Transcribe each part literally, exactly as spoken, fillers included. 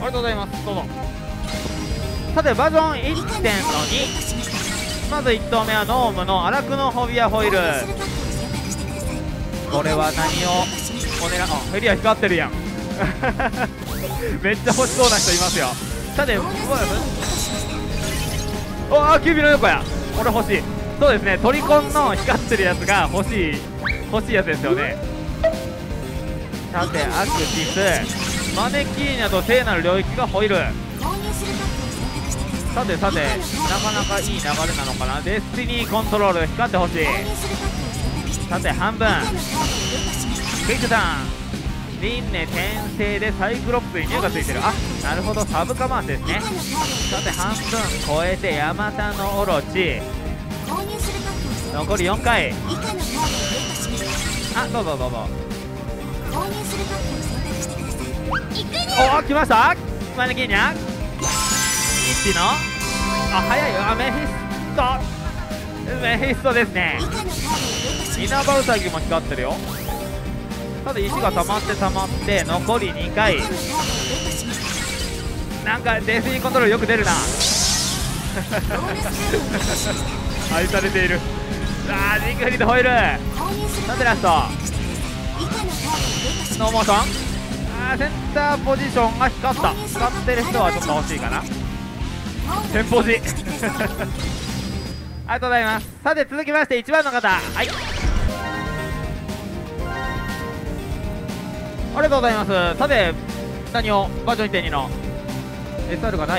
りがとうございます。どうぞ。さてバージョン いってんのに、まずいち投目はノームのアラクノフォビアホイール。これは何をお狙い、あフェリア光ってるやんめっちゃ欲しそうな人いますよ。さておあキュービの横や。これ欲しい。そうですね、トリコンの光ってるやつが欲しい欲しいやつですよね。さてアクティスマネキーニャと聖なる領域がホイール。さてさてなかなかいい流れなのかな。デスティニーコントロール光ってほしい。さて半分ケイクさん輪廻転生でサイクロプスに入がついてる。あなるほど、サブカマーですね。さて半分超えてヤマタノオロチ残りよんかい。あどうぞどうぞ。おお来ましたマネキーニャいちのあ早いよ。あメフィストメフィストですね。稲葉ウサギも光ってるよ。ただ石が溜まって溜まって残りにかい。なんかデスニーコントロールよく出るな愛されている。あージングフリードホイール。さてラストスノーモーション。あーセンターポジションが光った。使ってる人はちょっと欲しいかな。天ポジありがとうございます。さて続きましていちばんの方、はいありがとうございます。さて何をバージョン いってんに の エスアール がない。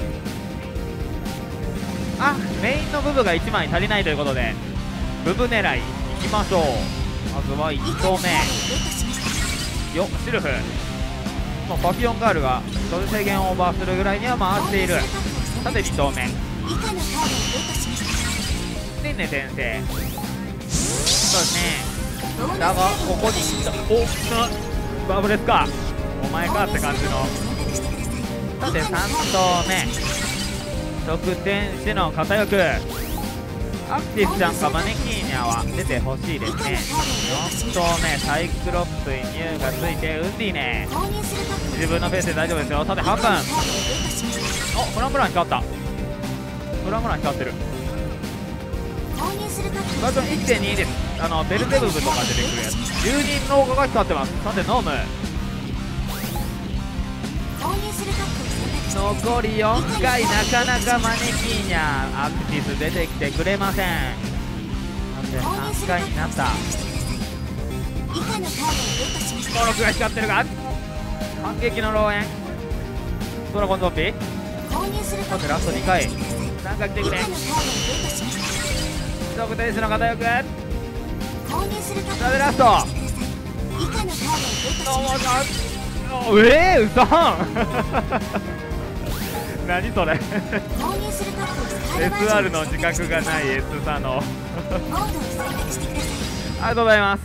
あメインの部分がいちまい足りないということで部分狙いいきましょう。まずはいち投目よシルフもうパピオンガールが所持制限をオーバーするぐらいには回している。さてに投目輪廻転生。そうですね。だがここに来たおっバブレスかお前かって感じの。さてさん投目得点士の片翼アクティスちゃんかマネキーニャは出てほしいですね。よん投目サイクロプスに入がついてウンディーネ自分のペースで大丈夫ですよ。さて半分おフランブラン光った。フランブラン光ってる。バージョン いってんに です。あのベルゼブブとか出てくるやつ。じゅうにんのが光ってます。さてノーム残りよんかい。なかなかマネキーニャアクティス出てきてくれません。さてさんかいになった。登録が光ってるが反撃の漏洩ドラゴンゾンビ。さてラストにかいなんか来てくれ。特定士の片翼。さてラストノーモーション。えー、うそん何それエスアール の自覚がない S サノありがとうございます。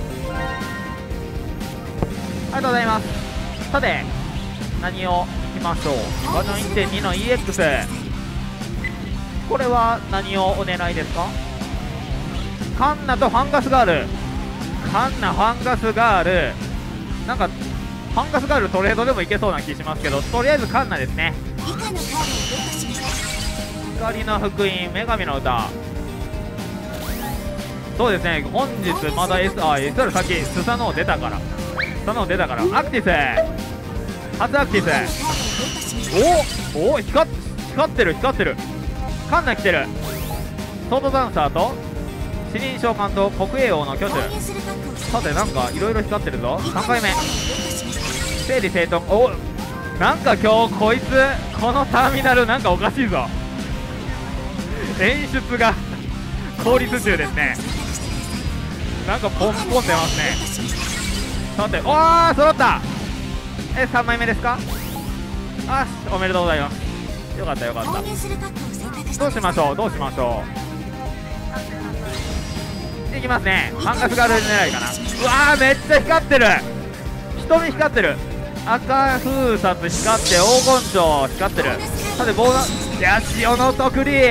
ありがとうございます。さて何をいきましょう。バージョン いってんに の イーエックス これは何をお狙いですか。カンナとファンガスガール。カンナファンガスガールなんかファンガスガールトレードでもいけそうな気しますけど、とりあえずカンナですね。光の福音女神の歌。そうですね本日まだ S あ エスアール 先スサノー出たからスサノー出たからアクティス初アクティス。おお光っ光ってる光ってる。カンナ来てる。ソードダンサーと死人召喚と国営王の挙手。さてなんかいろいろ光ってるぞ。さんかいめ整理整頓。おなんか今日こいつこのターミナルなんかおかしいぞ演出が効率中ですね。なんかポンポン出ますね。さておー揃った。えさんまいめですか。あおめでとうございます。よかったよかった。どうしましょうどうしましょう。いきますね。ファンガスガール狙いかな。うわーめっちゃ光ってる。瞳光ってる。赤風殺光って黄金蝶光ってる。さてボーナスいや潮の特利。い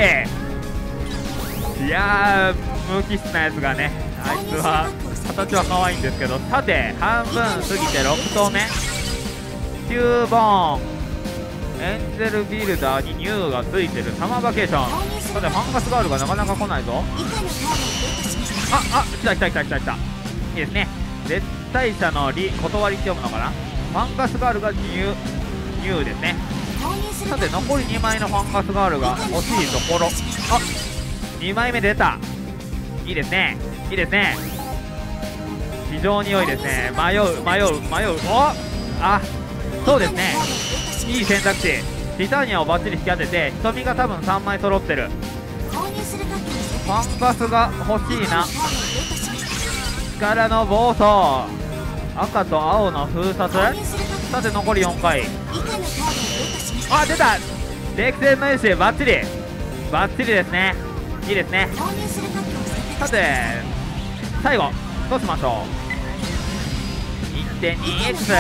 やー無機質なやつがねあいつは形は可愛いんですけど。さて半分過ぎてろく投目キューボーンエンゼルビルダーにニューがついてるサマーバケーション。さてファンガスガールがなかなか来ないぞ。ああ来た来た来た来た来た。いいですね。絶対者の利断りって読むのかな。ファンガスガールがニューニューですね。さて残りにまいのファンガスガールが欲しいところ。あにまいめ出た。いいですねいいですね。非常に良いですね。迷う迷う迷う。おあそうですね。いい選択肢。ティタニアをバッチリ引き当てて瞳が多分さんまい揃ってる。ファンガスが欲しいな。力の暴走赤と青の封殺。さて残りよんかい。あ出た歴戦の勇士バッチリバッチリですね。いいですね。さて最後どうしましょう。 いってんにエックス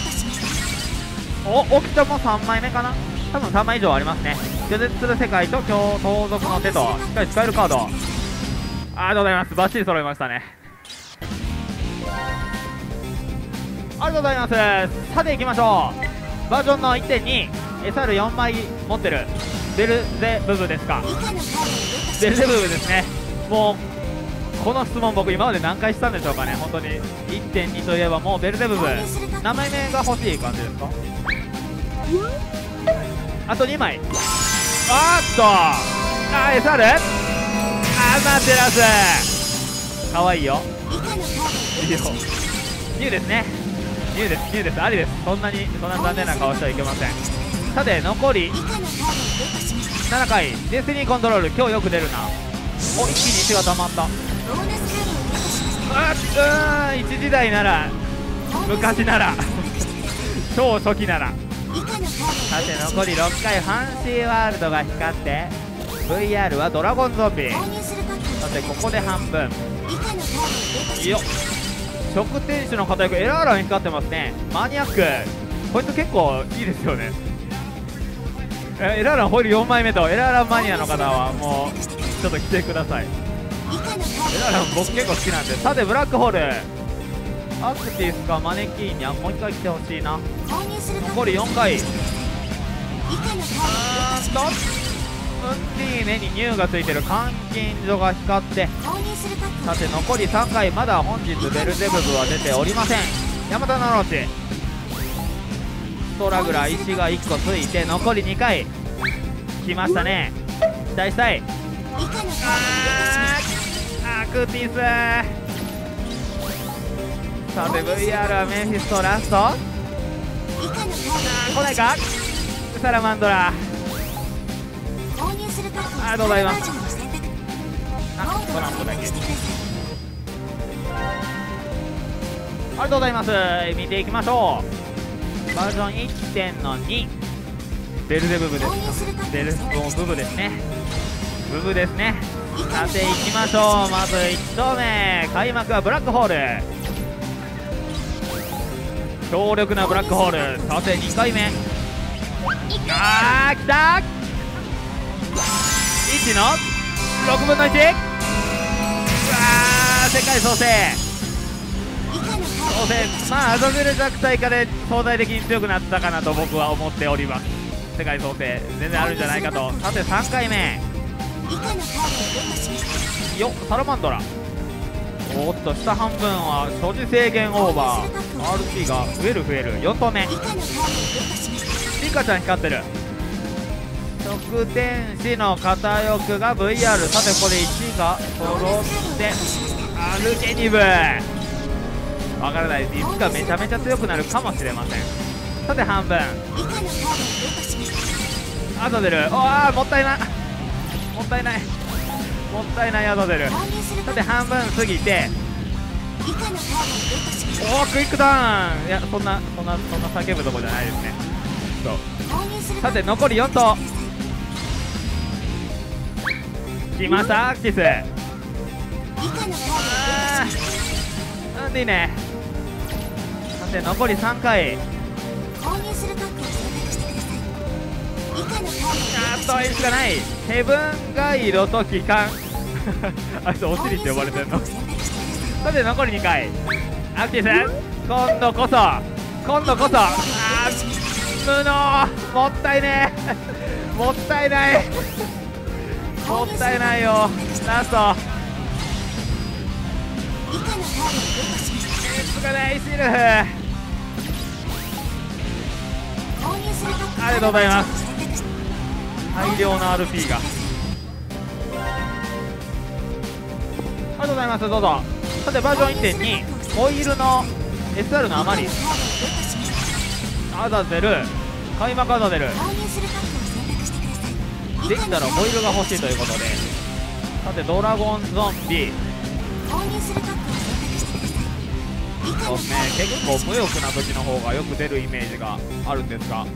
お沖田もさんまいめかな。多分さんまい以上ありますね。拒絶する世界と強盗賊の手としっかり使えるカード。ありがとうございます。バッチリ揃いましたね。ありがとうございます。さていきましょう。バージョンの いってんに エスアールよん 枚持ってるベルゼブブですか。ベルゼブブですね。もうこの質問僕今まで何回したんでしょうかね。本当に いってんに といえばもうベルゼブブ何枚目が欲しい感じですか。あとにまい。あーっとあー エスアール アマテラスかわいいよ。いいよニューですね。ニューですニューです。ありです。そんなにそんな残念な顔してはいけません。さて残りななかい。デスティニーコントロール今日よく出るな。お一気にいちが溜まった。あっうんいちじだいなら昔なら超初期なら。さて残りろっかい。ファンシーワールドが光って ブイアール はドラゴンゾンビ。さてここで半分。いいよ食天使の片役エラーラン光ってますね。マニアックこいつ結構いいですよね。エラーランホイールよんまいめとエラーランマニアの方はもうちょっと来てください。エラーラン僕結構好きなんで。さてブラックホールアクティスかマネキーにはもう一回来てほしいな。残りよんかい。うーんとウンディーネにニューがついてる監禁所が光って。さて残りさんかい。まだ本日ベルゼブブは出ておりません。ヤマタノロチストラグラー石がいっこついて残りにかい。来ましたね。期待したい。あーアクティス。さて ブイアール はメンフィストラスト。あー来ないか。サラマンドラ。ありがとうございます。あトランプだけ。ありがとうございます。見ていきましょう。バージョン いってんのに ベルゼブブです。ベルブブですね。ブブですね。さていきましょう。まずいち投目開幕はブラックホール。強力なブラックホール。さてにかいめ。あーきたいちのろくぶんのいち。うわー世界創生創生。まあアザゼル弱体化で相対的に強くなったかなと僕は思っております。世界創生全然あるんじゃないかと。さてさんかいめよサラマンドラ。おっと下半分は所持制限オーバー。 アールピー が増える増える。よん投目リカちゃん光ってる。食天使の片翼が ブイアール。さてここでいちが揃ってアルケニブわからない。いつかめちゃめちゃ強くなるかもしれません。さて半分アザゼル。ああもったいないもったいないもったいないアザゼル。さて半分過ぎておおクイックダウン。いやそんなそんなそんな叫ぶとこじゃないですね。そうさて残りよん投来ましたアクティス。あーなんでいいね。さて残りさんかい。あーっといしかない。ヘブンガイドと機関あいつお尻って呼ばれてんのさて残りにかいアクティス。今度こそ今度こそあー無能、もったいねえもったいないもったいないよ。ラストつがないシルフ、ありがとうございます。大量の アールピー がありがとうございます。どうぞ。さてバージョン いってんに ホイールの エスアール の余りアザゼル、開幕アザゼルできたらホイールが欲しいということで、さてドラゴンゾンビそうですね、結構無欲な時の方がよく出るイメージがあるんですが、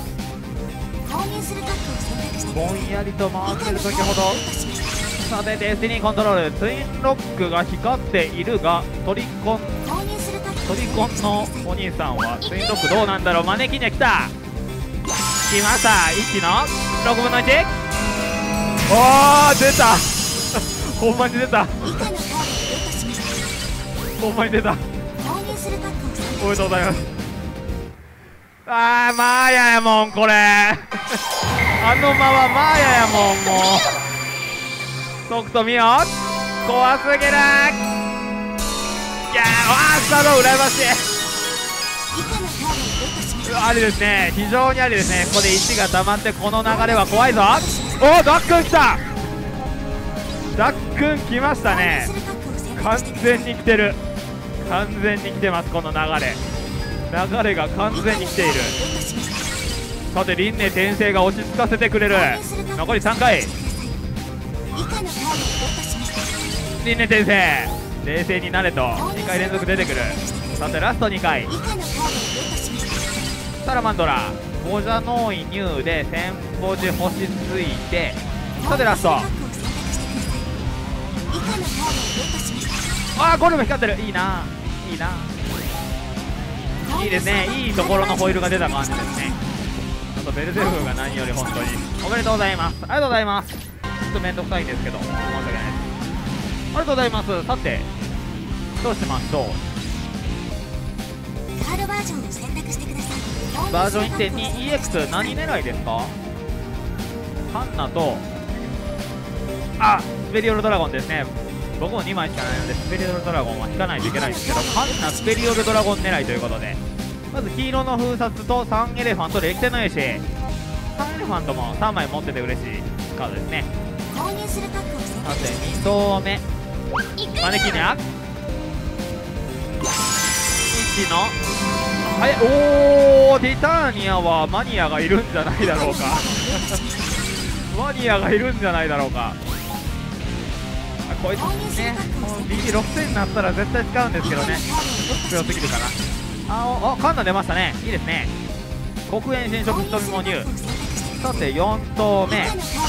ぼんやりと回ってる時ほど。さてデスティニーコントロール、ツインロックが光っているがトリコントリコンのお兄さんはツインロックどうなんだろう。マネキンには来た、来ました。いちのろくぶんのいち、おー出たほんまに出たほんまに出た、おめでとうございます。あーマーヤやもんこれあの間はマーヤやもん。もうソフト見よ、怖すぎる。いやーわースタロー羨ましい。ありですね、非常にありですね。ここでいちが溜まってこの流れは怖いぞ。おーダックン来た、ダックン来ましたね。完全に来てる、完全に来てます。この流れ流れが完全に来ている。さて輪廻転生が落ち着かせてくれる。残りさんかい、輪廻転生冷静になれとにかい連続出てくる。さてラストにかい、サラマンドラゴジャノイニューで千文字星ついて、さてラスト、あーゴルム光ってる、いいないいないいですね。いいところのホイールが出た感じですね。ちょっとベルゼフが何より本当におめでとうございます。ありがとうございます。ちょっとめんどくさいんですけど申し訳ないです。ありがとうございます。さてどうしましょう。バージョン いってんに イーエックス 何狙いですか。カンナとあスペリオルドラゴンですね。僕もにまいしかないのでスペリオルドラゴンは引かないといけないんですけど、カンナスペリオルドラゴン狙いということで、まず黄色の封殺とさんエレファント歴戦の勇士、さんエレファントもさんまい持ってて嬉しいカードですね。さてに投目マネキニャいちのはいおーティターニアはマニアがいるんじゃないだろうかマニアがいるんじゃないだろうか。あこいつねもう ビービーろくせんになったら絶対使うんですけどね、強すぎるかな。あおおカンナ出ましたね、いいですね。黒煙侵食瞳も入。さてよん投目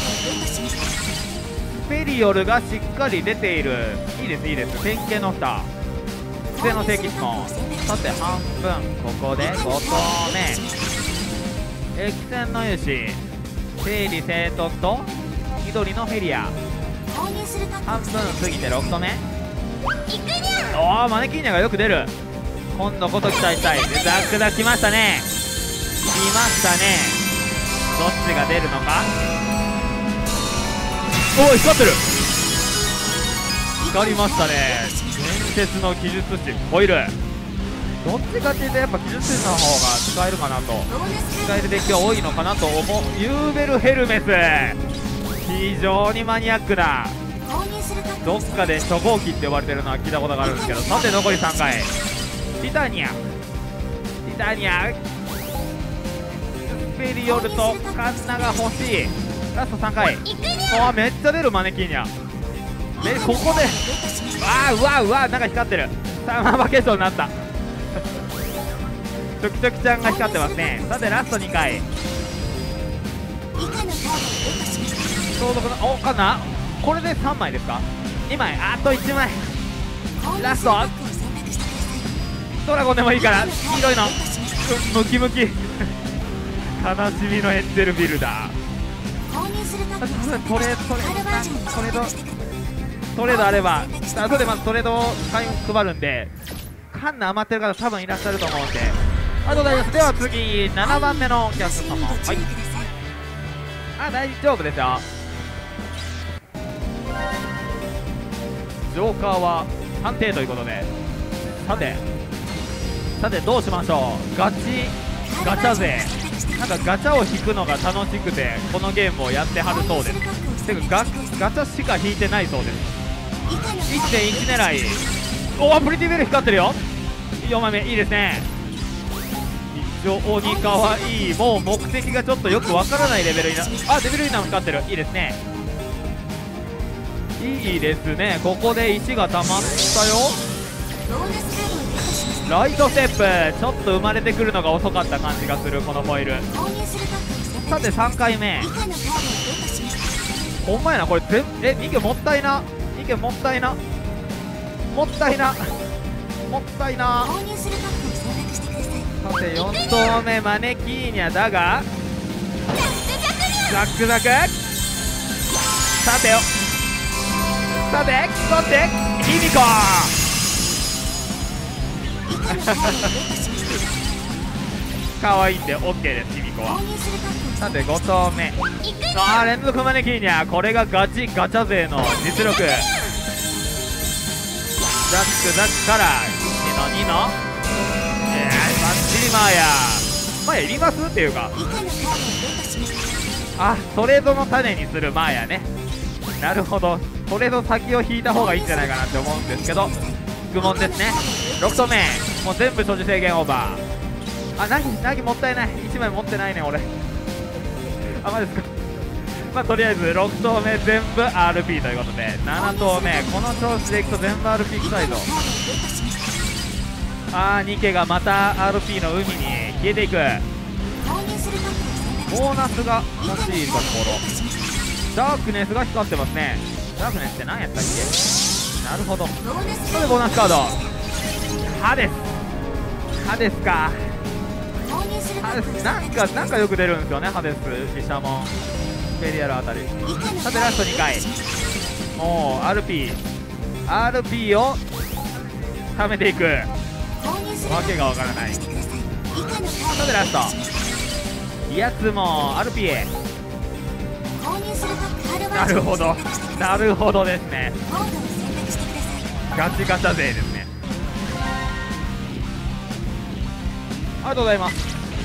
ペリオルがしっかり出ている、いいですいいです。典型の蓋普通の聖騎士も。さて半分ここでご投目歴戦の勇士整理整頓と緑のヘリア、半分過ぎてろく投目おおマネキーニャがよく出る。今度こそ期待したい。でザックダ来ましたね、来ましたね。どっちが出るのか。おお光ってる、光りましたね。伝説の技術師ホイール、どっちかっていうとやっぱ技術師の方が使えるかなと、使えるデッキは多いのかなと思う。ユーベルヘルメス非常にマニアックな、どっかで初号機って呼ばれてるのは聞いたことがあるんですけど。さて残りさんかいティタニアティタニアスペリオルとカンナが欲しい。ラストさんかいおめっちゃ出るマネキーニャめここであーうわうわなんか光ってる。サマーバケーションになったチョキチョキちゃんが光ってますね。さてラストにかい相続のおカンナこれでさんまいですか。にまいあといちまいラストドラゴンでもいいから黄色いのムキムキ悲しみのエンジェルビルダートレトレトレードトレードあれば後でまずトレードを配るんでカンナ余ってる方多分いらっしゃると思うんでがとうございます。では次ななばんめのお客様、はい、あ、大丈夫ですよ。ジョーカーは判定ということで、さてさてどうしましょう。ガチガチャ勢、なんかガチャを引くのが楽しくてこのゲームをやってはるそうです。てか ガ, ガチャしか引いてないそうです。 いってんいち 狙い。おお、プリティベル光ってるよ。よんまいめいいですね。非常にかわいい。もう目的がちょっとよくわからないレベルにな、あ、デビルイナも光ってる。いいですね、いいですね。ここで石が溜まったよ。ライトステップ、ちょっと生まれてくるのが遅かった感じがするこのフォイル。さてさんかいめ、ほんまやなこれ全えにけんもったいな、にけんもったいな、もったいなもったいな。さてよん投目マネキーニャだがザックザク。さてよさてさてヒミコかわいいんで OK です。ヒミコはさてご投目、あー連続マネキーニャ、これがガチガチャ勢の実力。ザックザックからいちのにの、えー、バッチリマーヤマーヤいりますっていうか、あ、トレードの種にするマーヤね。なるほど、トレード先を引いた方がいいんじゃないかなって思うんですけど、愚問ですね。ろく投目もう全部所持制限オーバー。あ、なぎなぎもったいない、いちまい持ってないね俺。あ、まですか。まあとりあえずろく投目全部 アールピー ということで、なな投目この調子でいくと全部 アールピー 臭いぞ。あー、ニケがまた アールピー の海に消えていく。ボーナスが欲しいところ、ダークネスが光ってますね。ダークネスって何やったっけ。なるほど、それでボーナスカードハデスハデスかハデス、なんかなんかよく出るんですよね。ハデス、シシャモン、ペリアルあたり。さてラストにかい、もう アールピー アールピー を貯めていくわけがわからない。さてラスト、やつも アールピー へ。なるほどなるほどですね。ガチガチャ勢ですね。ありがとうございます。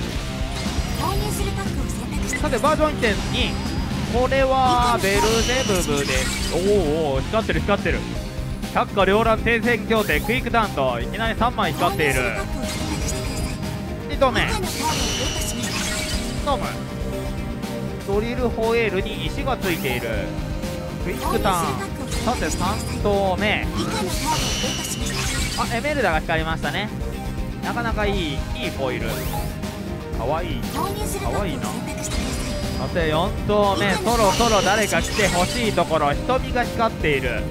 さてバージョン いってんに、これはベルゼブブで、おーおー光ってる光ってる。百花繚乱停戦協定クイックダウンといきなりさんまい光っている。に投目ノム、ドリルホエールに石がついている。クイックターン。さてさん投目、あ、エメルダが光りましたね。なかなかいいいいフォイル、かわいいかわいいな。さてよん投目、そろそろ誰か来てほしいところ、瞳が光っている。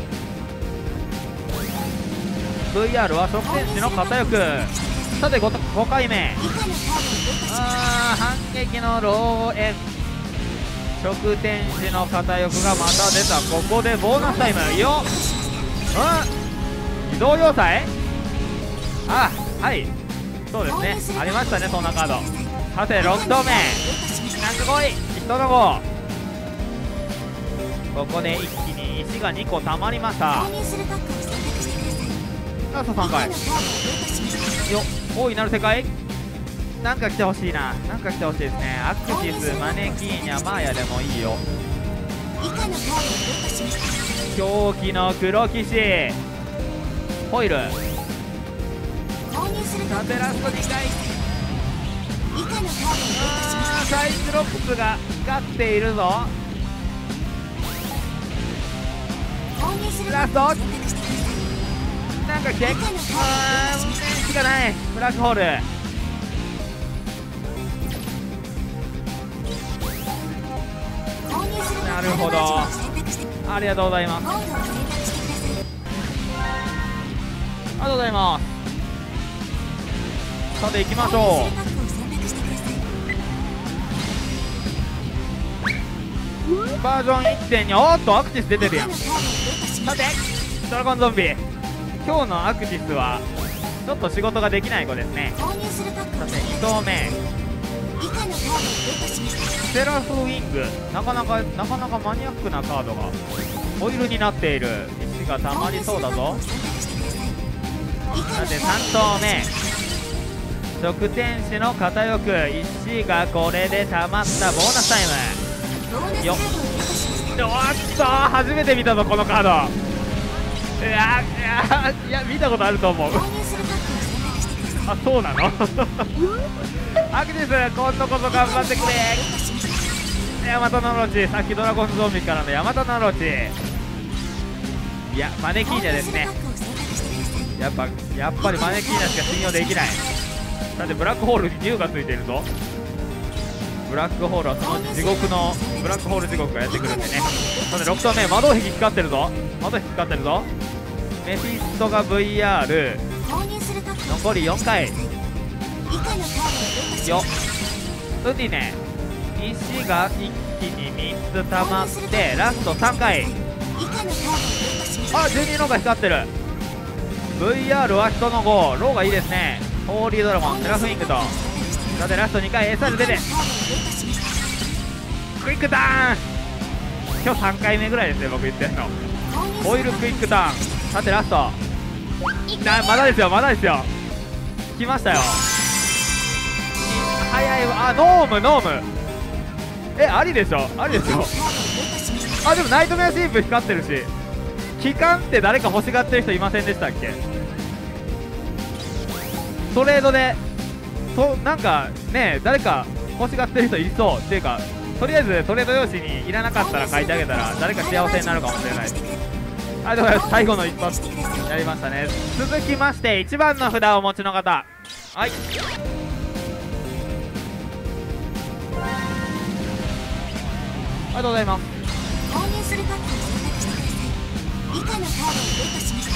ブイアール は食天使の片翼。さて 5, ごかいめ、あー反撃の漏煙、食天使の片翼がまた出た。ここでボーナスタイムよ。うん、移動要塞、あ、はい、そうですね、ありましたねそんなカード。さてろく投目、なんか来い人の子。ここで一気に石がにこたまりました。ラストさんかいよ。大いなる世界、なんか来てほしいな、なんか来てほしいですね。アクシス、マネキーニャ、マーヤでもいいよ。狂気の黒騎士ホイル。さてラストにかい、あーサイクロプスが光っているぞ。ラストなんか来て、あー運転しかない。ブラックホール、なるほど、ありがとうございます。ありがとうございます。さて行きましょう。バージョン いってんに、おっとアクティス出てるやん。さてドラゴンゾンビ、今日のアクティスはちょっと仕事ができない子ですね。さてに投目セラフウィング、なかなかなかなかマニアックなカードがホイールになっている。石がたまりそうだぞ。さてさん投目食天使の片翼、石がこれでたまったボーナスタイムよっ。おっと初めて見たぞこのカード。いやいやいや見たことあると思うあ、そうなのアクティス今度こそ頑張ってくれ。ヤマトのロチ、さっきドラゴンゾンビからのヤマトのロチ、いやマネキーニャですね。やっぱやっぱりマネキーニャしか信用できない。だってブラックホールに竜がついているぞ。ブラックホールはそのうち地獄のブラックホール地獄がやってくるんでね。さてろく投目魔導壁光ってるぞ。魔導壁光ってるぞ。メフィストが ブイアール、 残りよんかいよっ。ウディネ石が一気にみっつ溜まってラストさんかい。あ、じゅうにのが光ってる。 ブイアール は人のご、ローがいいですね。ホーリードラゴンセラフウィングと。さてラストにかい エスアール 出てクイックターン。今日さんかいめぐらいですね僕言ってんの。ホイールクイックターン。さてラストな、まだですよまだですよ。来ましたよ。早いわ。あ、ノームノームえ、ありでしょありですよ。あ、でもナイトメアシープ光ってるし、機関って誰か欲しがってる人いませんでしたっけ。トレードでとなんかね、誰か欲しがってる人いそうっていうか、とりあえずトレード用紙にいらなかったら書いてあげたら誰か幸せになるかもしれないです。ありがとうございます。最後の一発やりましたね。続きましていちばんの札をお持ちの方、はい、ありがとうございます。購入するパックを選択してください。以下のカードをゲットしました。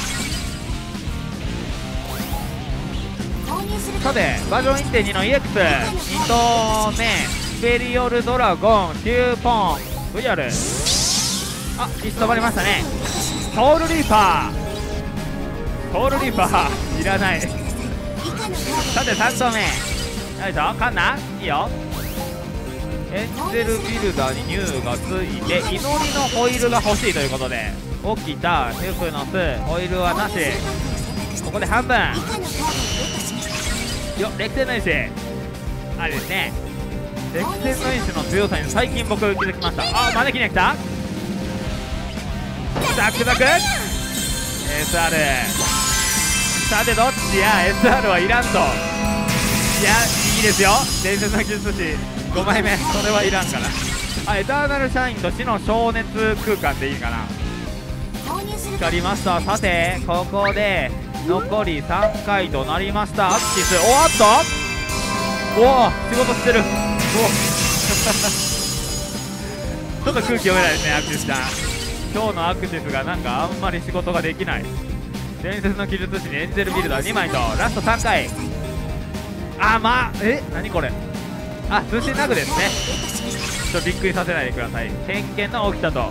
購入するさてバージョン いってんに の イーエックスに 投目スペリオルドラゴンきゅうポン ブイアール、 あ、石止まりましたね。ソウルリーパーソウルリーパーいらないさてさん投目よいしょ、カンナいいよ。エンジェルビルダーにニューがついて祈りのホイールが欲しいということで、起きたヘフノスホイールはなし。ここで半分よ、歴戦の石あれですね。歴戦の石の強さに最近僕気づきました。あ、招きに来たザクザク エスアール。 さてどっちや エスアール はいらんと。いやいいですよ、伝説の技術師ごまいめ、それはいらんから。あ、エターナルシャインと死の消熱空間でいいかな。光りました。さてここで残りさんかいとなりました。アクティス、おっとおお仕事してる。おちょっと空気読めないですねアクティスちゃん。今日のアクティスがなんかあんまり仕事ができない。伝説の技術師にエンジェルビルダーにまいとラストさんかい。あ、まあえ何これ、あ、通信ラグですね。ちょっとびっくりさせないでください。偏見の起きたと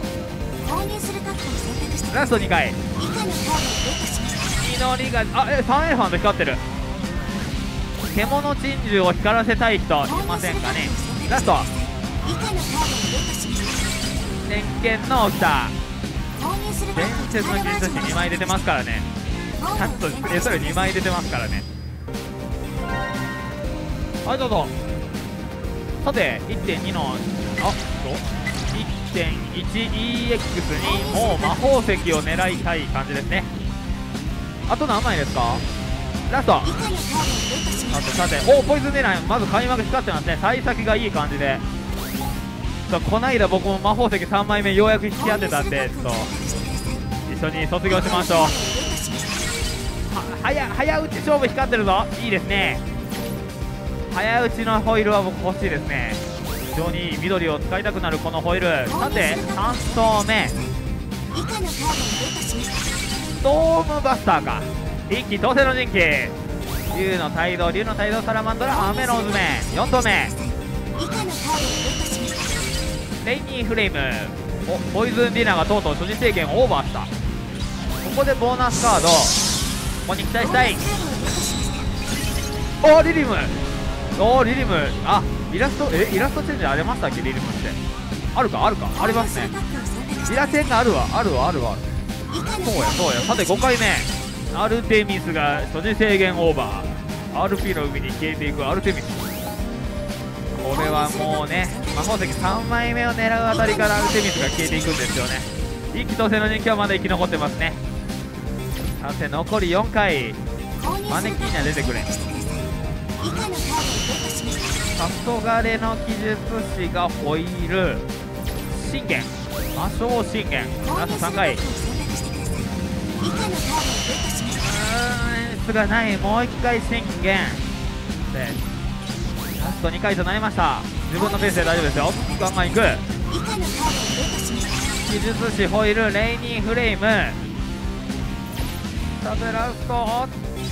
ラストにかい祈りが、あ、え、サンエレファント光ってる。獣珍獣を光らせたい人いませんかね。ラスト偏見の起きた伝説の技術師にまい出てますからね。ちゃんとえそれにまい出てますからね。はいどうぞ。さて いってんに のあっと いってんいちイーエックス にもう魔法石を狙いたい感じですね。あと何枚ですか。ラストさてさて、おポイズン狙い、まず開幕光ってますね。幸先がいい感じで、こないだ僕も魔法石さんまいめようやく引き当てたんで、ちょっと一緒に卒業しましょう。は早早打ち勝負光ってるぞ。いいですね。早打ちのホイールは僕欲しいですね。非常に緑を使いたくなるこのホイール。さてさん投目ストームバスターか。一気当選の陣形、竜の態度竜の態度サラマンドラ雨の渦め。よん投目レイニーフレーム、おポイズンディナーがとうとう所持制限をオーバーした。ここでボーナスカード、ここに期待したい。 おおリリム、おおリリム、あイラスト、えイラストチェンジありましたっけ？リリムってあるかあるかありますね。イラテンがあるわあるわあるわ。そうやそうや。さてごかいめ、アルテミスが所持制限オーバー。 アールピー の海に消えていくアルテミス。これはもうね、魔法石さんまいめを狙うあたりからアルテミスが消えていくんですよね。一期当選の人気はまだ生き残ってますね。さて残りよんかい、マネキーニャ出てくれ。黄昏の技術師がホイール、信玄、魔性信玄、ラストさんかい。うーん、演出がない。もういっかい信玄でラストにかいとなりました。自分のペースで大丈夫ですよ。ガンガンいく。技術師ホイール、レイニーフレーム。さてラスト、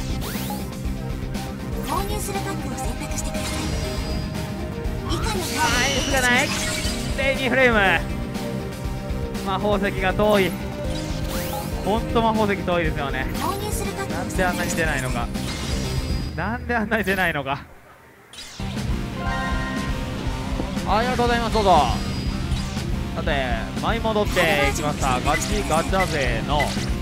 購入するパックを選択してください。以下のカードをあー演出がない。レイニーフレーム、魔法石が遠い。ほんと魔法石遠いですよね。 購入するパックをなんであんなに出ないのか、なんであんなに出ないのか。ありがとうございます。どうぞ。さて舞い戻っていきました。ガチガチャ勢の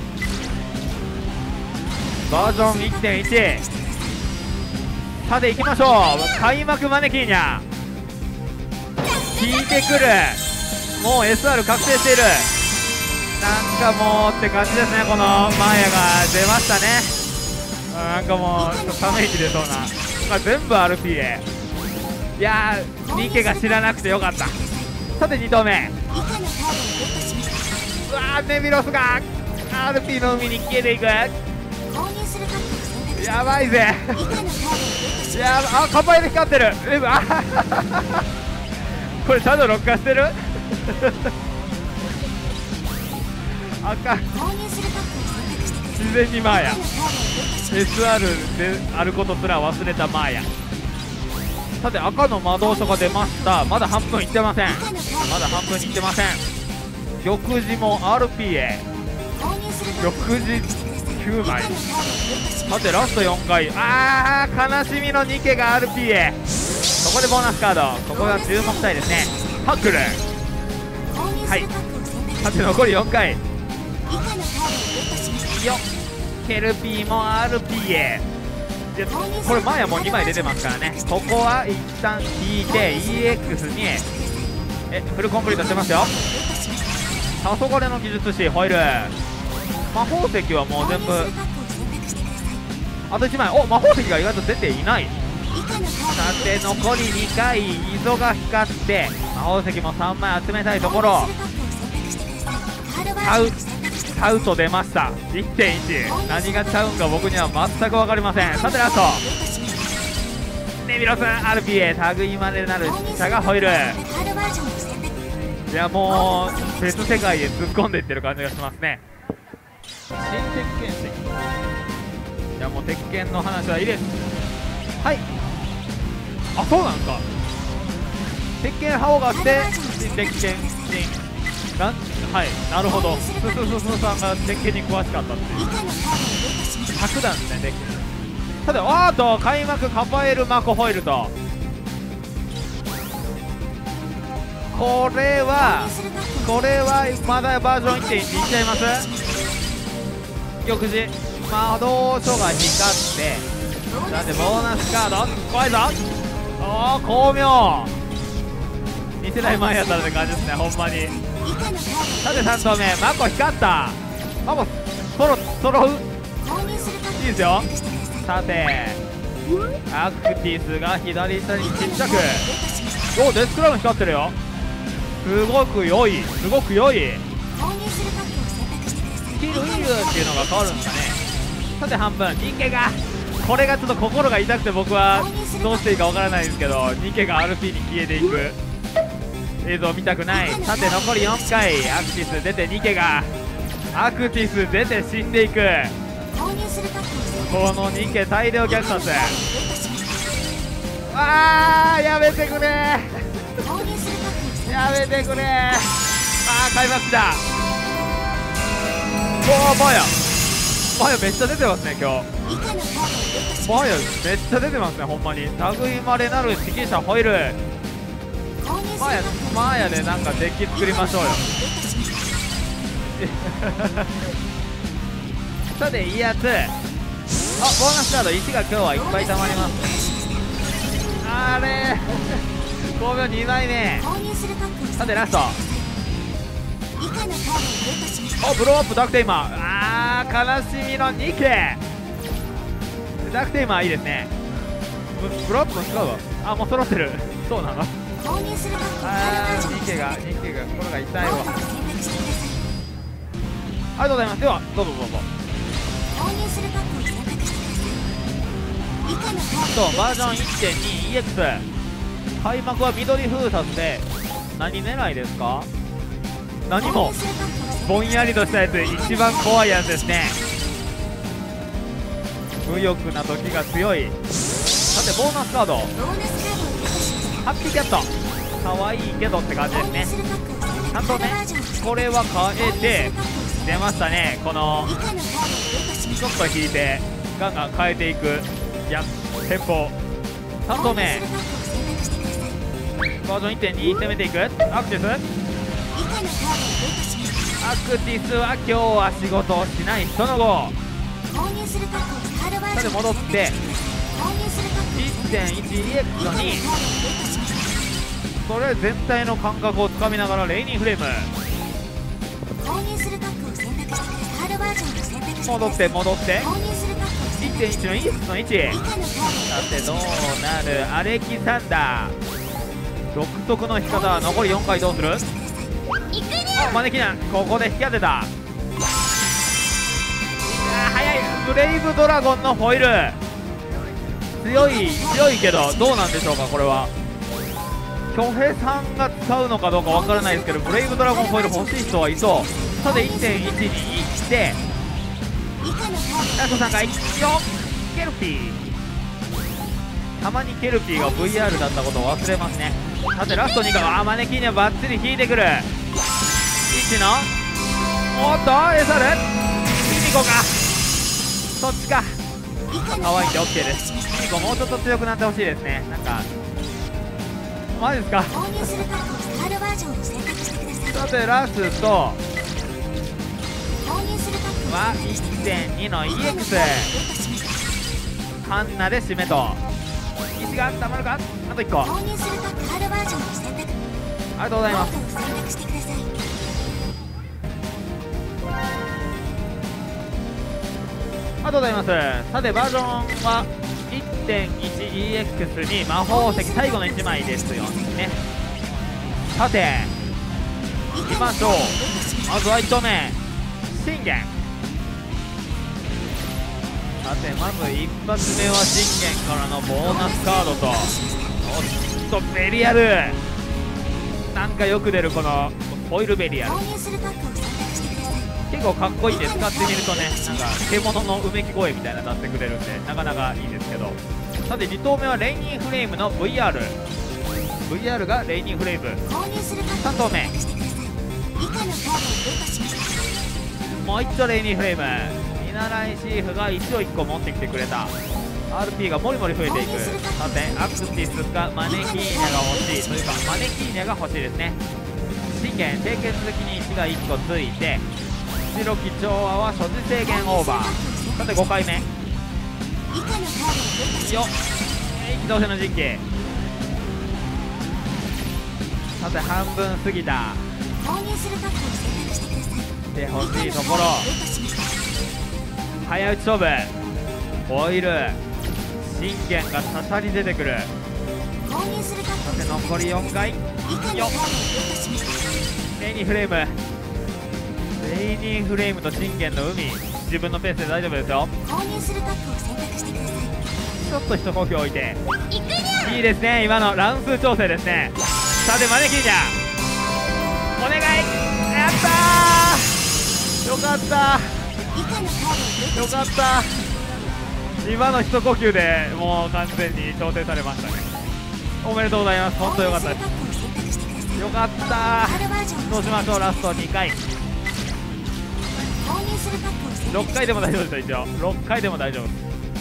バージョン いってんいち。 さて行きましょう。開幕マネキーニャ引いてくる。もう エスアール 確定している。なんかもうって感じですね。このマーヤが出ましたね。なんかもうちょっとため息出そうな、まあ、全部 アールピー で、いやーニケが知らなくてよかった。さてに投目、 以下のカードをゲットしました。 うわーネビロスが アールピー の海に消えていく。 購入するパックを選択してやばいぜ。 以下のカードをゲットしました。 いやーあカパイル光ってる。えあこれシャドウロッカーしてるあかん、 購入するパックを選択してください。 自然にマーヤ、 以下のカードをゲットしました。 エスアール であることすら忘れたマーヤ。さて赤の魔導書が出ました。まだ半分いってません。まだ半分にいってません。玉璽も アールピー へ。 購入するパックを玉璽きゅうまい。 以下のカードをゲットしまさてラストよんかい、あー悲しみのニケが アールピー へ。ここでボーナスカード、ここが注目したいですね。タックル。 す。購入するパックを選択してさて残りよんかい、 以下のカードをゲットしました。 よっケルピーも アールピー へ。でこれマーヤもうにまい出てますからね。ここは一旦引いて イーエックス にえフルコンプリートしてますよ。黄昏の技術師ホイール、魔法石はもう全部あといちまい。お魔法石が意外と出ていない。さて残りにかい、溝が光って魔法石もさんまい集めたいところ。買う買うと出ました。 いってんいち。 何がちゃうんか僕には全く分かりません。さてラストネビロス アールピー へ類までなる死者がホイール。いやもう別世界へ突っ込んでいってる感じがしますね。新鉄拳石、いやもう鉄拳の話はいいです。はい、あそうなんですか。鉄拳覇王があって新鉄拳新なんはい、なるほど。ススススさんが鉄拳に詳しかったっていう卓談ですね。鉄拳さてあーと開幕カパエルマコホイールと、これはこれはまだバージョン いってんいち いっちゃいます。玉璽魔導書が光ってなんでボーナスカード怖いぞ。おお巧妙、に世代前やったらって感じですねほんまに。さてさん投目マコ光った。マコソロソロいいですよ。さてアクティスが左下にちっちゃく、おデスクラウン光ってるよ。すごく良いすごく良い。キルイルっていうのが変わるんですかね。さて半分ニケが、これがちょっと心が痛くて僕はどうしていいかわからないんですけど、ニケが アールピー に消えていく映像見たくない。さて残りよんかい、アクティス出てニケが、アクティス出て死んでいく。このニケ大量虐殺。あーやめてくれやめてくれ。あー開幕だ。おおマヤマヤめっちゃ出てますね今日。 以下のカードをゲットしファイヤーめっちゃ出てますね、ほんまに。類まれなる指揮者ホイール。 購入するマーヤマーヤでなんかデッキ作りましょうよ。さていいやつ。あ、ボーナスカードいちが今日はいっぱい溜まります。あれごびょうにまいめ。 購入するパックをさてラスト。 以下のカードをゲットしました。 お、ブローアップダクテイマー。あー、悲しみのにけい。ダクテイマーいいですね。ブブローアップも違うわ。あ、もう揃ってる。そうなの。 購入するパックをあカードバージョンー、にけがにけが心が痛いわ。 モードを選択してください。 ありがとうございます。ではどうぞどうぞ。 購入するパックを選択してください。以下のカードをそう、バージョン いってんにイーエックス。開幕は緑封殺で何狙いですか？何も購入するパックを選択ぼんやりとしたやつ、一番怖いやつですね。無欲な時が強い。さてボーナスカード、 ボーナスカードをゲットしました。 ハッピーキャット。かわいいけどって感じですね。 購入するパックを選択ちゃんとね、これは変えて出ましたね。この以下のカードをゲットしました。 ちょっと引いてガンガン変えていくやテンポ。さん投目購入するパックを選択してください。 バージョン いってんに 攻めていく。アクティス以下のカードをゲットしました。 アクティスは今日は仕事をしない人の号。 購入するパックをカードバージョンさて戻って購入するパックをいってんいちイーエックス にカードをゲットしました。 それ全体の感覚をつかみながらレイニーフレーム。 購入するパックを選択してください。カードバージョンを選択してください。 戻って戻って購入するパックを選択いってんいち のイーエックスのいち。 以下のカードをさてどうなる。アレキサンダー独特の引き方は残りよんかい。どうする？ 行くにあ、マネキナここで引き当てた。あー、早い。ブレイブドラゴンのフォイル強い強いけどどうなんでしょうか。これは巨平さんが使うのかどうかわからないですけど、ブレイブドラゴンフォイル欲しい人はいそう。さて いってんいち に行って以下のカーラストさんかいよケルピー。たまにケルピーが ブイアール だったことを忘れますね。さてラストにか。あー、マネキーニはバッチリ引いてくる。いちのおっとエサルミミコか。そっちか。 ド以下の可愛いんで OK です。ミミコもうちょっと強くなってほしいですね。なんかマジですか。 購入するパックをカードバージョンを選択してください。 さてラスト購入するパックをは選択してください。 いってんに の イーエックス。 以下のカードをゲットしました。 カンナで締めと石がたまるか。あといっこ。あ購入するパックカードバージョンを選択りがとうございます。 モードを選択してください。 ありがとうございます。さてバージョンは いってんいちイーエックス に魔法石最後のいちまいですよね。さて行きましょう。まずはいち投目信玄。さてまず一発目は信玄からのボーナスカードと、おっとベリアル。なんかよく出るこのフォイルベリアル。 購入するパックを選択してください。 結構かっこいいんで使ってみるとね、なんか獣のうめき声みたいなの出してくれるんでなかなかいいですけど。さてに投目はレイニーフレームの ブイアール。 ブイアール がレイニーフレーム。 購入するパックを選択してください。以下のカードをゲットしました。 もう一丁レイニーフレーム。見習いシーフが石をいっこ持ってきてくれた。 アールピー がもりもり増えていく。さてアクティスかマネキーニャが欲しいというかマネキーニャが欲しいですね。信玄清潔好きに石がいっこついて、白き調和は所持制限オーバー。さてごかいめ以下のカードをゲットしよっました。 機動戦の実機。さて半分過ぎた。 購入するパックを選択してください。 で欲しいところ。 ゲットしました。 早打ち勝負ホイール。信玄が刺さり出てくる。 購入するパックをさて残りよんかい。 以下のカードをゲットしました。 レイニーフレーム。レイニーフレームと信玄の海。自分のペースで大丈夫ですよ。 購入するパックを選択してください。 ちょっと一呼吸置いて行くにゃいいですね。今の乱数調整ですね。さてマネキンじゃお願い。やったーよかった以下のカードをゲッよトしましかった今の一呼吸でもう完全に調整されましたね。おめでとうございます。 た。 本当よかったで購入するパックを選択してください。 す。よかったカードバージョンをどうしましょう。ラストにかい。 購入するパックを選択してください。 ろっかいでも大丈夫ですよ。一応ろっかいでも大丈夫です。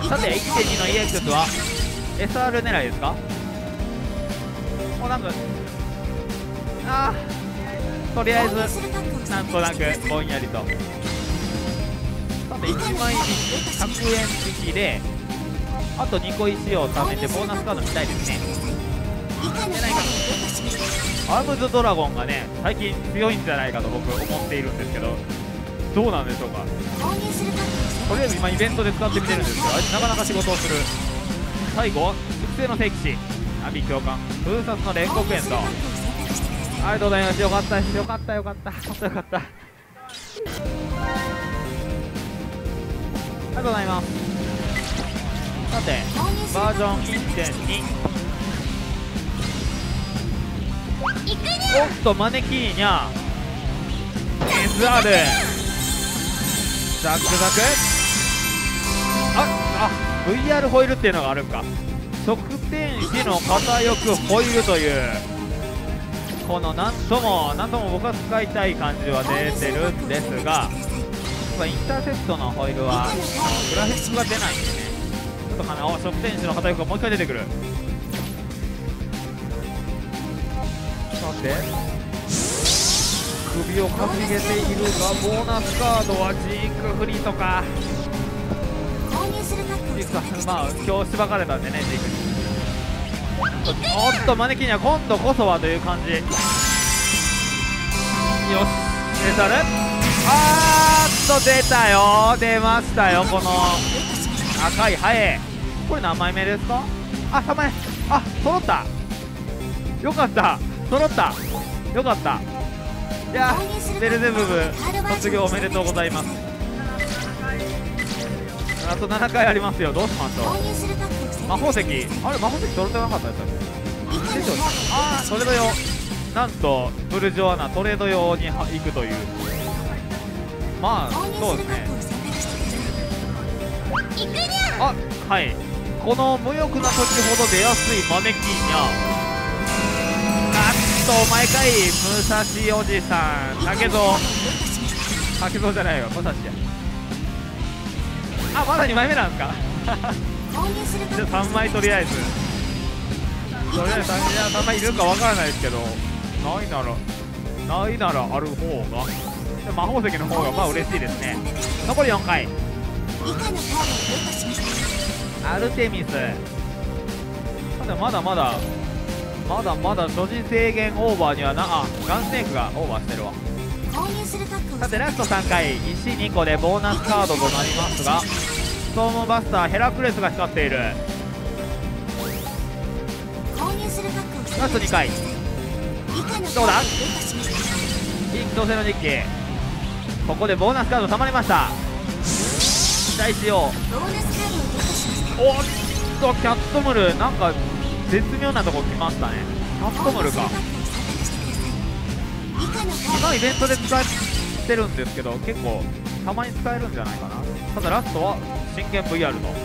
さて いってんに の イーエックス は エスアール 狙いですか。もうなんかあーとりあえずなんとなくぼんやりと。さていちまい引きひゃくえん引きであとにこ石を貯めてボーナスカード見たいですね。でないかアームズドラゴンがね最近強いんじゃないかと僕思っているんですけど、どうなんでしょうか。とりあえず今イベントで使ってみてるんですけど、あいつなかなか仕事をする。最後複製の聖騎士ナビ教官封殺の煉獄炎と、ありがとうございます。よかったですよかったよかった本当よかった、ありがとうございます。さてバージョン いってんに おっとマネキーニャ エスアール ザクザクああ ブイアール ホイールっていうのがあるんか。側転子の片翼ホイールというこのなんともなんとも僕は使いたい感じは出てるんですが、インターセプトのホイールはグラフィックが出ないんでね、ちょっとかな。お側転子の片翼がもう一回出てくる。さて首をかしげているがボーナスカードはジークフリーとかジークかまあ今日しばかれたんでねジークに。おっとマネキンには今度こそはという感じ。よしエサルあーっと出たよ出ましたよこの赤いハエ。これ何枚目ですか。あさんまいあ揃ったよかった揃ったよかった。いやベルゼブブ卒業おめでとうございます。あとななかいありますよ。どうしましょう。魔法石あれ魔法石揃ってなかったですか。ああトレード用なんとブルジョアナトレード用に行くという。まあそうですね。あはいこの無欲な時ほど出やすいマネキンやお前かい武蔵おじさん竹蔵竹蔵じゃないよ武蔵や。あまだにまいめなんですかじゃあさんまいとりあえずとりあえず 3, さんまいいるかわからないですけど、ないならないならある方がで魔法石の方がまあ嬉しいですね。残りよんかいアルテミス。ただまだまだまだまだ所持制限オーバーにはなあガンスネークがオーバーしてるわ。さてラストさんかい石にこでボーナスカードとなりますがストームバスターヘラクレスが光っている。ラストにかいどうだ一気当選の実機。ここでボーナスカードたまりました。期待しよう。おっとキャットムルなんか絶妙なとこ来ましたね。キャットムルか今イベントで使ってるんですけど結構たまに使えるんじゃないかな。ただラストは真剣 ブイアール の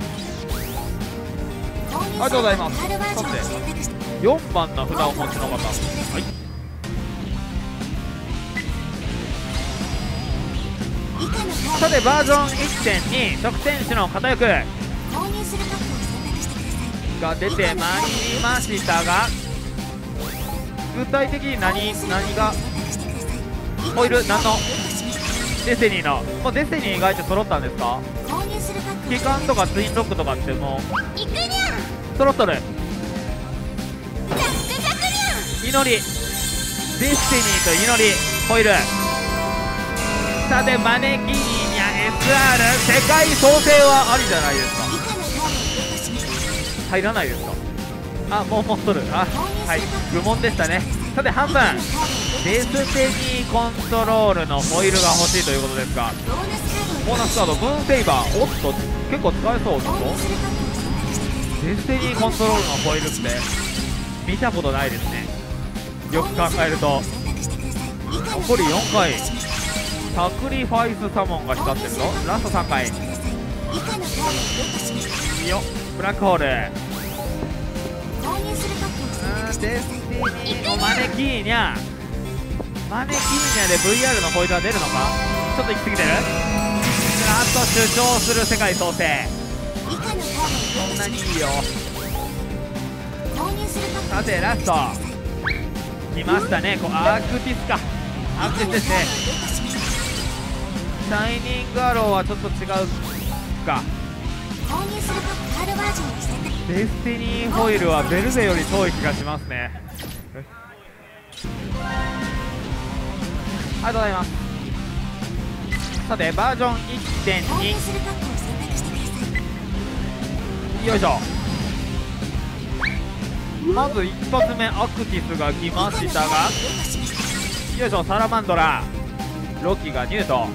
ありがとうございます。さてよんばんの札をお持ちの方、はい、さてバージョン いってんに 側転子の片翼が出てまいりましたが具体的に何何がホイール何のデスティニーのもうデスティニー意外と揃ったんですか。機関とかツインロックとかってもう揃っとる。祈りデスティニーと祈りホイール。さてマネキーニャ エスアール 世界創生はありじゃないですか。入らないですか。あもう持っとる。あはい愚問でしたね。さて半分デスティニーコントロールのホイールが欲しいということですがボーナスカードブーンセイバーおっと結構使えそう。ちょっとデスティニーコントロールのホイールって見たことないですね。よく考えると残りよんかいサクリファイスサモンが光ってるぞ。ラストさんかいいいよブラックホールデスティニーのマネキーニャマネキーニャで ブイアール のホイールは出るのか。ちょっと行き過ぎてる。ラスト主張する世界創生そんなにいいよ。 購入するパックさてラスト来ましたね。こうアークティスか。アークティスですね。シャイニングアローはちょっと違うか。 購入するパックカードバージョンを選択。 デスティニーホイールはベルゼより遠い気がしますね。ありがとうございます。さてバージョン いってんに購入するパックを選択してください。 よいしょ。まず一発目アクティスが来ましたが、よいしょ。サラマンドラ、ロキがニュート、 ボー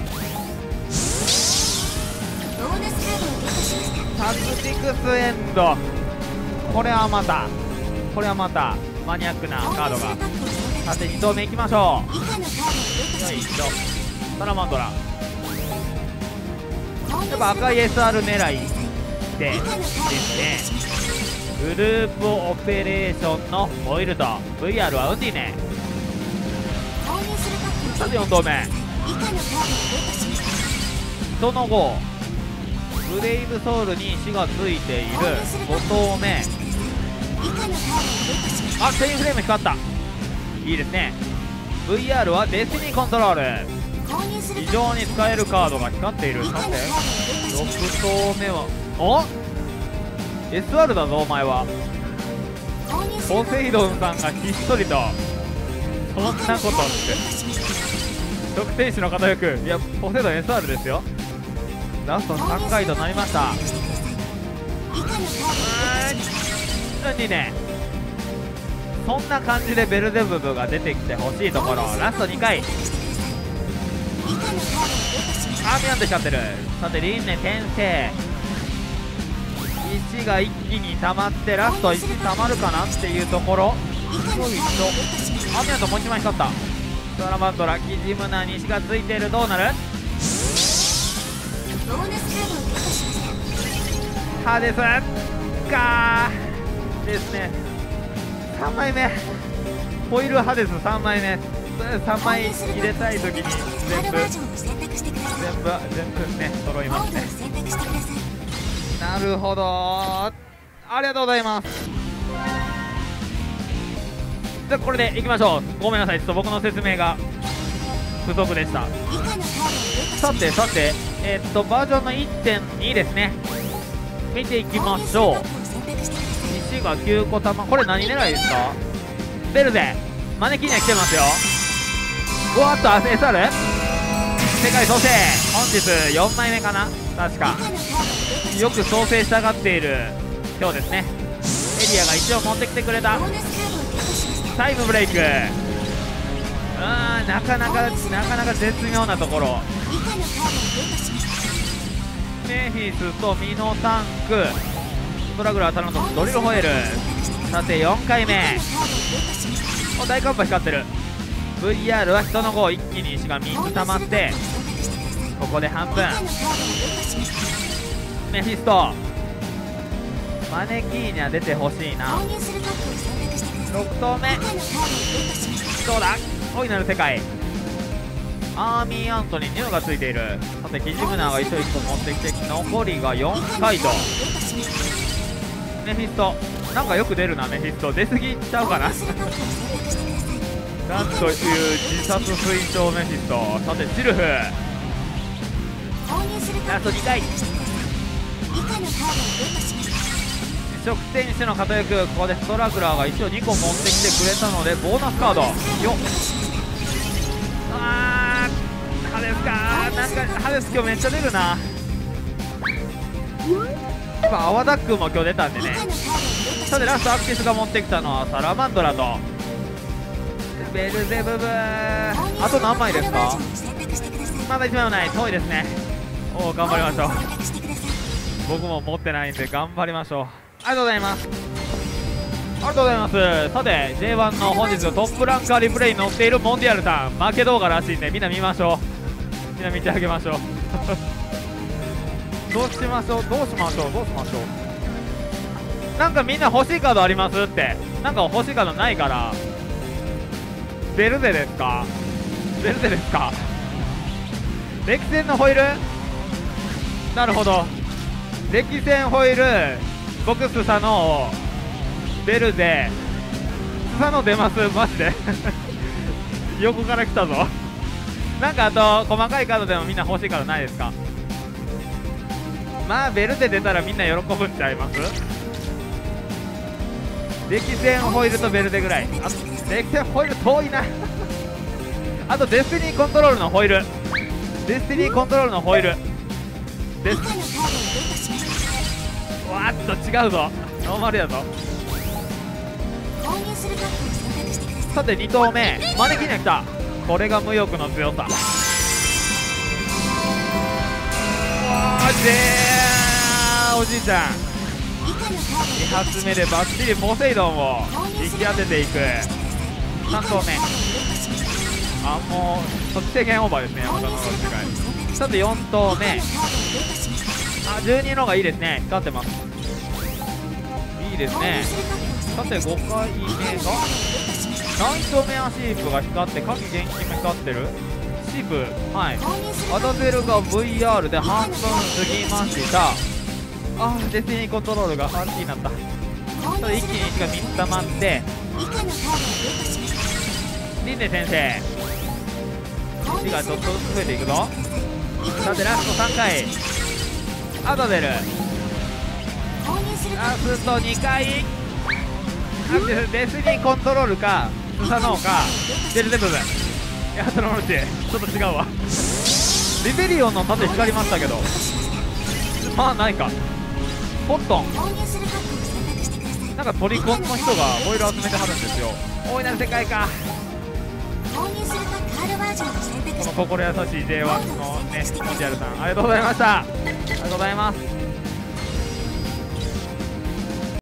ナスカードをゲットしました。 タクティクスエンド。これはまたこれはまたマニアックなカードが。さてに投目いきましょう。 以下のカードをゲットしまよいしした。 ょ。サラマンドラ、 購入するやっぱ赤い エスアール 狙いで以下のカードをゲットですね。 しました。 グループオペレーションのホイールと ブイアール はウンディネ。 購入するパックをさてよん選択投目、 以下のカードをゲットしました。 その後ブレイブソウルに死がついているご投目。 以下のカードをゲットしました。 あ、チェインフレーム光った。いいですね。 ブイアール はデスティニーコントロール。 購入する非常に使えるカードが光っている。 以下のカードをさてゲットしました。 ろく投目はお エスアール だぞお前は。 購入するポセイドンさんがひっそりとそんなことって特天使の方よく。いやポセイドン エスアール ですよ。ラストさんかいとなりました。 以下のカードをゲットしました。 うんにね。そんな感じでベルゼブブが出てきてほしいところ。ラストにかい。 以下のカードをゲットしました。 アーミアンで光ってる。さて輪廻転生、石が一気に溜まってラスト石溜まるかなっていうところ。 以下のカードをゲットしました。 アーミアンともう一枚光った。サラマンドラ、キジムナに石がついている。どうなる。 ボーナスカードをゲットしました。 ハデスかーですね。さんまいめホイールハデスさんまいめ。さんまい入れたい時にカー全部ドバージョンを選択してください。 全部全部ね揃いモードをますね。 選択してください。 なるほど、ありがとうございます。じゃあこれでいきましょう。ごめんなさい、ちょっと僕の説明が不足でした。 以下のカードをゲットしさました。 てさて、えーっとバージョンの いってんに ですね。見ていきましょう。石がきゅうこ玉。これ何狙いですか。ベルゼマネキンには来てますよ。うわっと エスアール 世界創生、本日よんまいめかな確か。よく創生したがっている今日ですね。エリアが一応持ってきてくれた。 ボーナスカードをゲットしました。 タイムブレイク。うーんなかなかなかなか絶妙なところ。 以下のカードをゲットしました。 メフィスとミノタンク、ストラグラー頼んだドリルホエール。さてよんかいめ、 カードをゲットしました。 お大寒波光ってる。 ブイアール は人の号一気に石がみっつ溜まって、ここで半分。 以下のカードをゲットしました。 メフィストマネキーニャ出てほしいな。 購入するパックを選択してください。 ろく投目以下のカードをゲットしました。 どうだ。大いなる世界、アーミーアントにニューがついている。さてキジムナーが一緒一個持ってきて、残りがよんかいと。メフィストなんかよく出るな。メフィスト出過ぎちゃうかななんという自殺推奨メフィスト。さてチルフラストにかい。 以下のカードをゲットしました。 食天使の方よくここでストラグラーが一応にこ持ってきてくれたのでボーナスカードよっ。あーハデスかー。なんかハデス今日めっちゃ出るな。やっぱ泡ダックも今日出たんでね。さてラストアクティスが持ってきたのはサラマンドラとベルゼブブー。あと何枚ですか。まだいちまいもない。遠いですね。おお頑張りましょう。僕も持ってないんで頑張りましょう。ありがとうございます。ありがとうございます。さて ジェイワン の本日のトップランカーリプレイに載っているモンディアルさん負け動画らしいんでみんな見ましょう。みんな見てあげましょうどうしましょうどうしましょうどうしましょう。なんかみんな欲しいカードありますって。なんか欲しいカードないから。ベルゼですか。ベルゼですか。歴戦のホイール。なるほど歴戦ホイール僕スサノオベルゼスサノオ出ますマジで横から来たぞなんかあと細かいカードでもみんな欲しいからないですか？まあベルゼ出たらみんな喜ぶんちゃいます？歴戦ホイールとベルゼぐらい。あと歴戦ホイール遠いなあとデスティニーコントロールのホイールデスティニーコントロールのホイールです。わーっと違うぞノーマルやぞ。さてに投目マネキンが来た。これが無欲の強さ。マジでーおじいちゃんに発目でバッチリポセイドンを引き当てていく。さん投目あもう即制限オーバーですね山田の世界。さてよん投目あじゅうにの方がいいですね。光ってますいいですね。さてごかいめがナイトメアシープが光って火器現金も光ってるシープはいアダゼルが ブイアール で半分過ぎました。あーデスティニーコントロールが アールティー になった。ただ一気にいちがみっつ溜まってリンネ先生いちがちょっとずつ増えていくぞ。さてラストさんかいアダゼルラストにかいデスティニーコントロールかスサノオかベルゼブブ。いやそのうちちょっと違うわリベリオンの盾光りましたけどまあないか。コットンなんかトリコンの人がホイール集めてはるんですよ。大いなる世界か。この心優しい ジェイワン のねモンジャルさんありがとうございました。ありがとうございます。